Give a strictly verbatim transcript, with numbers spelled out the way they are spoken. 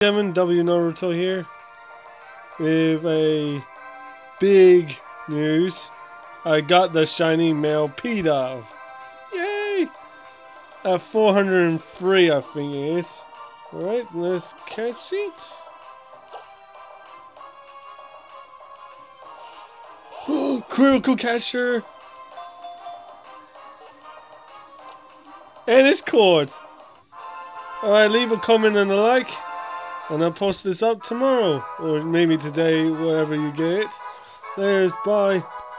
Kevin W Naruto here with a big news. I got the shiny male pidove. Yay! At four hundred three, I think it is. Alright, let's catch it. Critical catcher! And it's caught! Alright, leave a comment and a like. And I'll post this up tomorrow. Or maybe today, wherever you get it. There's, bye.